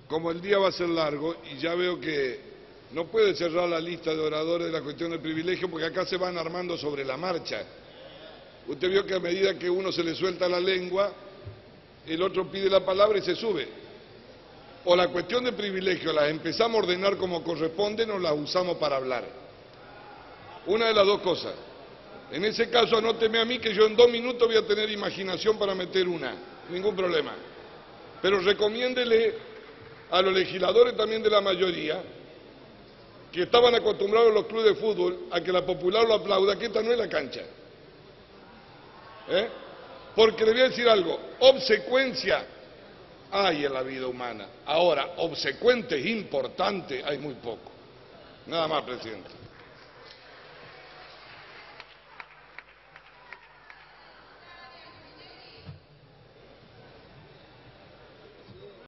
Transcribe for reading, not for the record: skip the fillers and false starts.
como el día va a ser largo y ya veo que no puede cerrar la lista de oradores de la cuestión del privilegio porque acá se van armando sobre la marcha. Usted vio que a medida que uno se le suelta la lengua, el otro pide la palabra y se sube. O la cuestión de privilegio la empezamos a ordenar como corresponde, nos la usamos para hablar. Una de las dos cosas. En ese caso, anóteme a mí que yo en 2 minutos voy a tener imaginación para meter una, ningún problema. Pero recomiéndele a los legisladores también de la mayoría, que estaban acostumbrados a los clubes de fútbol, a que la popular lo aplauda, que esta no es la cancha. Porque le voy a decir algo, obsecuencia hay en la vida humana. Ahora, obsecuentes importantes hay muy poco. Nada más, presidente.